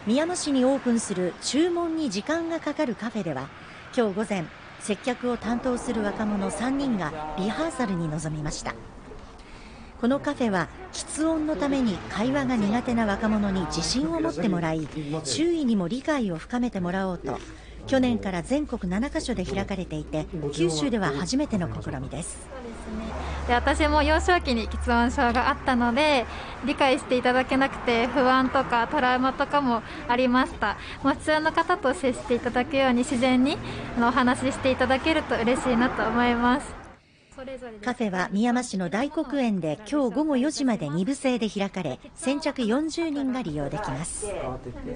みやま市にオープンする注文に時間がかかるカフェでは、今日午前、接客を担当する若者3人がリハーサルに臨みました。このカフェは喫音のために会話が苦手な若者に自信を持ってもらい、周囲にも理解を深めてもらおうと、去年から全国7カ所で開かれていて、九州では初めての試みです。 で、私も幼少期に喫音症があったので、理解していただけなくて不安とかトラウマとかもありました。もう普通の方と接していただくように自然にお話ししていただけると嬉しいなと思います。 カフェはみやま市の大黒園で今日午後4時まで2部制で開かれ、先着40人が利用できます。